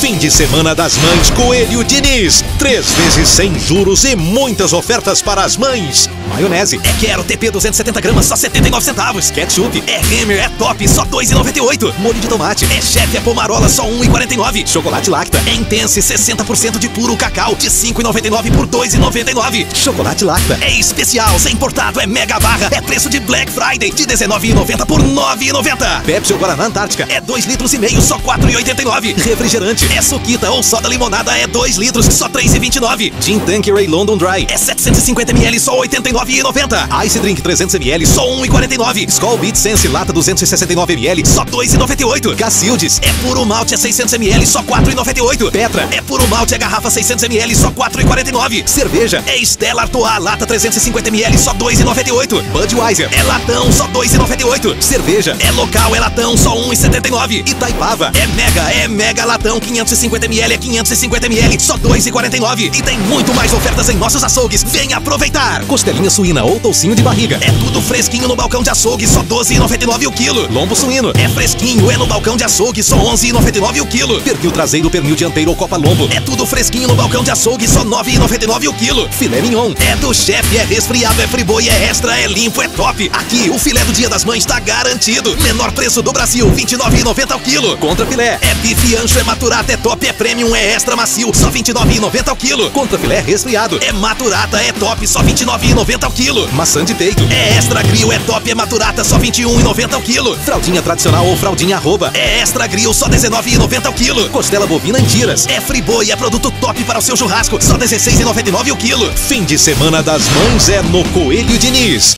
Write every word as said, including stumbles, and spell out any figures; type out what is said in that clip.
Fim de semana das mães Coelho Diniz. Três vezes sem juros e muitas ofertas para as mães. Maionese é Quero T P duzentos e setenta gramas, só setenta e nove centavos. Ketchup é Hammer, é Top, só dois reais e noventa e oito centavos. Molho de tomate é Chef, é Pomarola, só um real e quarenta e nove centavos. Chocolate Lacta é Intense, sessenta por cento de puro cacau, de cinco reais e noventa e nove centavos por dois reais e noventa e nove centavos. Chocolate Lacta é especial, sem importado, é mega barra, é preço de Black Friday, de dezenove reais e noventa centavos por nove reais e noventa centavos. Pepsi ou Guaraná Antártica é dois litros e meio, só quatro reais e oitenta e nove centavos. Refrigerante é Suquita ou soda limonada é dois litros, só três reais e vinte e nove centavos. Gin Tanqueray London Dry é setecentos e cinquenta mililitros, só oitenta e nove reais e noventa centavos. Ice Drink trezentos mililitros, só um real e quarenta e nove centavos. Skol Beat Sense lata duzentos e sessenta e nove mililitros, só dois reais e noventa e oito centavos. Cacildes é puro malte, é seiscentos mililitros, só quatro reais e noventa e oito centavos. Petra é puro malte, é garrafa seiscentos mililitros, só quatro reais e quarenta e nove centavos. Cerveja é Stella Artois lata trezentos e cinquenta mililitros, só dois reais e noventa e oito centavos. Budweiser é latão, só dois reais e noventa e oito centavos. Cerveja é local, é latão, só um real e setenta e nove centavos. Itaipava é mega, é mega latão, quinhentos e cinquenta mililitros, é quinhentos e cinquenta mililitros, só dois reais e quarenta e nove centavos. E tem muito mais ofertas em nossos açougues. Vem aproveitar! Costelinha suína ou toucinho de barriga é tudo fresquinho no balcão de açougue, só doze reais e noventa e nove centavos o quilo. Lombo suíno é fresquinho, é no balcão de açougue, só onze reais e noventa e nove centavos o quilo. Pernil traseiro, pernil dianteiro ou copa lombo é tudo fresquinho no balcão de açougue, só nove reais e noventa e nove centavos o quilo. Filé mignon é do chefe, é resfriado, é friboi, é extra, é limpo, é top. Aqui o filé do Dia das Mães tá garantido. Menor preço do Brasil, vinte e nove reais e noventa centavos o quilo. Contra filé é bife ancho, é maturata, é top, é premium, é extra macio, só vinte e nove reais e noventa centavos o quilo. Contra filé resfriado é maturata, é top, só vinte e nove reais e noventa centavos o quilo. Maçã de peito é extra grill, é top, é maturata, só vinte e um reais e noventa centavos o quilo. Fraldinha tradicional ou fraldinha arroba é extra grill, só dezenove reais e noventa centavos o quilo. Costela bovina em tiras é friboi, é produto top para o seu churrasco, só dezesseis reais e noventa e nove centavos o quilo. Fim de semana das mães é no Coelho Diniz.